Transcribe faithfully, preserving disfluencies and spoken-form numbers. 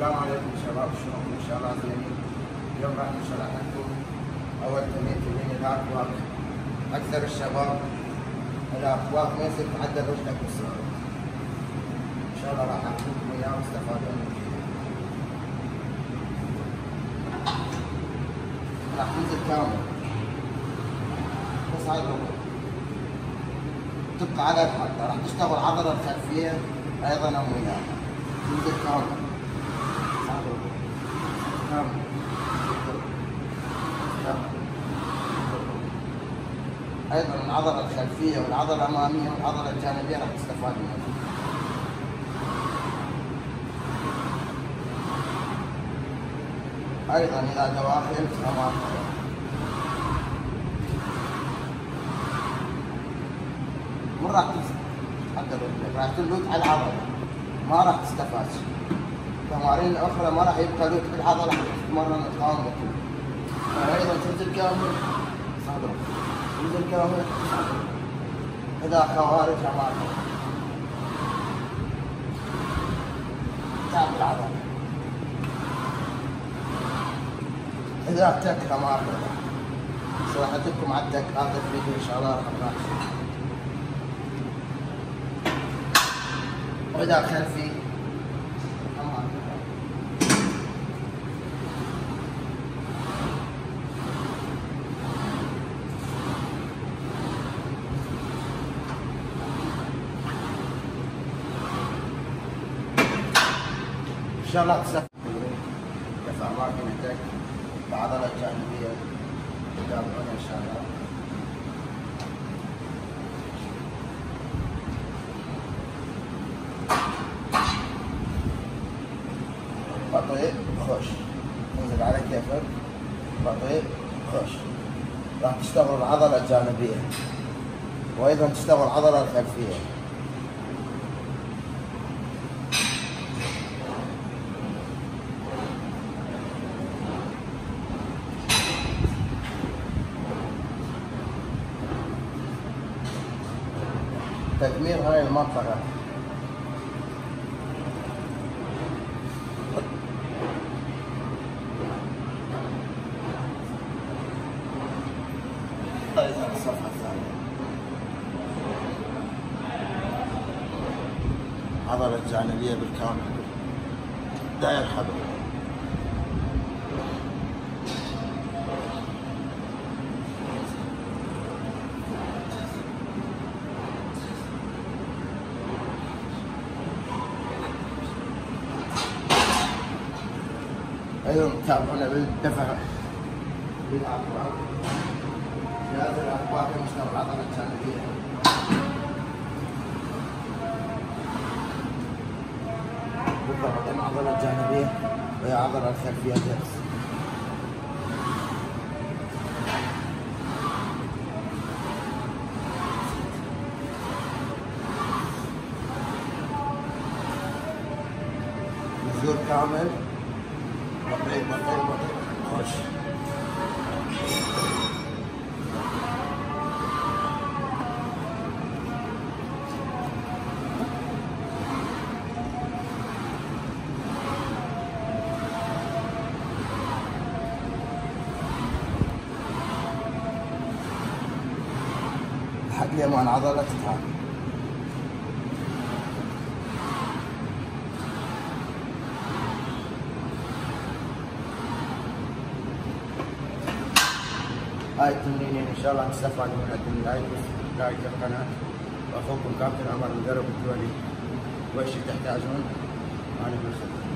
السلام عليكم شباب، شلونكم؟ ان شاء الله زينين. اليوم راح نشرح لكم اول تمرين تمرين الاكواك. اكثر الشباب الاكواك ما يصير تعدل رجلك بالسرعه. ان شاء الله راح اعطيكم اياه واستفادوا منه. راح تنزل كامل بس هاي الركبه تبقى على الحد. راح تشتغل العضله الخلفيه ايضا هم وياها. تنزل كامل كامل ايضا العضله الخلفيه والعضله الاماميه والعضله الجانبيه راح تستفاد منها. ايضا اذا دواخل امام مو راح تحضر رجلك، راح تلوت على العضله ما راح تستفاد. التمارين الاخرى ما راح يبقى لوت بالعضله حتى تتمرن تقاوم وكذا. ايضا تنزل كامل صدرك، تنزل كامل اذا خوارج امامك تعب العضله. اذا تك ما شرحت لكم على التك هذا الفيديو ان شاء الله راح نناقشه. واذا خلفي ان شاء الله تستفيد. دفع ماكينتك بعضلة جانبية تتابعونا ان شاء الله. بطيء خش، انزل على كيفك بطيء خش. راح تشتغل العضلة الجانبية وايضا تشتغل العضلة الخلفية. تدمير هاي المنطقة. أيضا الصفحة الثانية عضلة جانبية بالكامل داير حبل. ايضا تتابعونا بالدفع بالاكواك. في هذه الاكواك نشتغل العضله الجانبيه. بالضبط العضله الجانبيه وهي العضله الخلفيه جالس. نزول كامل بطيء بطيء بطيء خش. لحد اليمين عضلة تتعب. هاي التمرينين ان شاء الله تستفادوا منها. لايك لايك القناه، واخوكم كابتن عمر مدرب الدولي. وش تحتاجون انا بالخدمه.